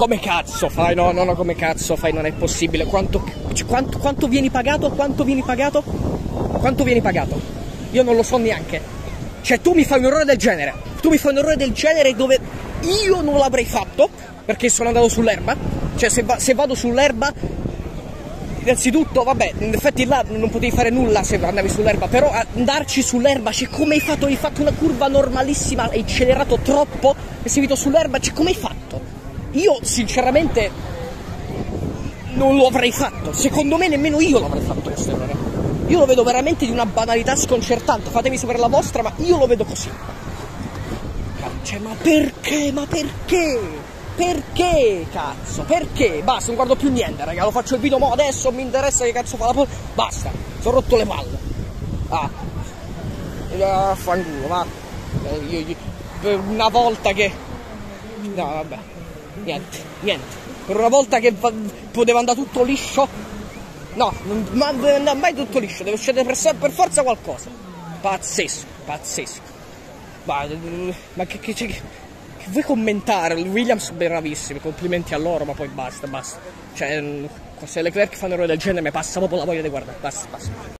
come cazzo fai? No, come cazzo fai? Non è possibile. Quanto vieni pagato? Quanto vieni pagato? Quanto vieni pagato? Io non lo so neanche. Cioè, tu mi fai un errore del genere. Tu mi fai un errore del genere dove io non l'avrei fatto, perché sono andato sull'erba. Cioè, se vado sull'erba, innanzitutto, vabbè, in effetti là non potevi fare nulla se andavi sull'erba, però andarci sull'erba, cioè, come hai fatto? Hai fatto una curva normalissima, hai accelerato troppo e sei venuto sull'erba, cioè, come hai fatto? Io, sinceramente, non lo avrei fatto. Secondo me nemmeno io l'avrei fatto questo errore. Io lo vedo veramente di una banalità sconcertante. Fatemi sapere la vostra, ma io lo vedo così. Cioè, ma perché? Ma perché? Perché, cazzo? Perché? Basta, non guardo più niente, raga. Lo faccio il video, ma adesso mi interessa che cazzo fa la palla. Basta, sono rotto le palle. Fanculo, ma una volta che... No, vabbè. Niente. Per una volta che poteva andare tutto liscio. No, non deve andare mai tutto liscio. Deve succedere per forza qualcosa. Pazzesco. Ma che vuoi commentare? Williams bravissimi, complimenti a loro, ma poi basta. Cioè, se Leclerc fanno errore del genere mi passa proprio la voglia di guardare. Basta.